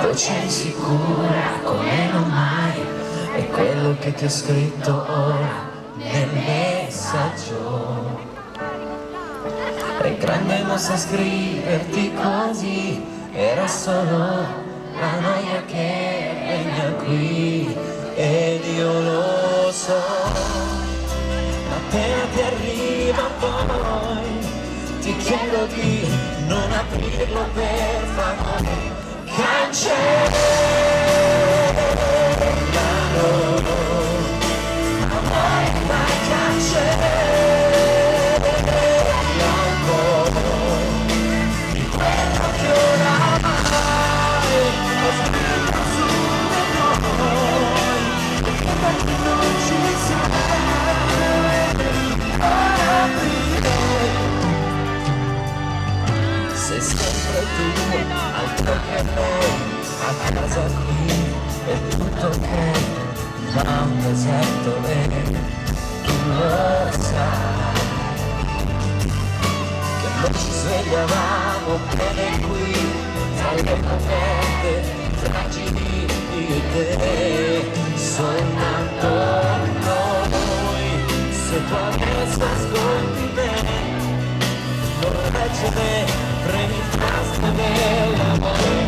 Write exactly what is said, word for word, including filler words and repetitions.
voce insicura come non mai, è quello che ti ho scritto ora nel messaggio. È grande ma sa scriverti così, era solo la noia che regna qui, ed io lo so. Appena ti arriva poi ti chiedo di non aprirlo per favore, cancellalo, amore, vai cancella un po' di quello che oramai ho scritto su di noi, perché non ci sei, ora aprire. Sei sempre tu, altro che lei, a casa qui è tutto ok, ma un deserto è, tu lo sai, che non ci svegliavamo bene qui, tra le monete fragili di te, soltanto noi, se tu adesso ascolti me, non leggere, premi il tasto dell'amore.